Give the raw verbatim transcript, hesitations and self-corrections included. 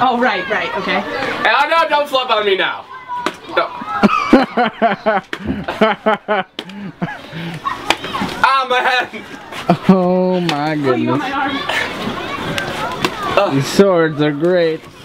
Oh, right, right, okay. Oh, no, don't flip on me now. No. Ah, my head. Oh my goodness. Oh, you got my arm. These swords are great.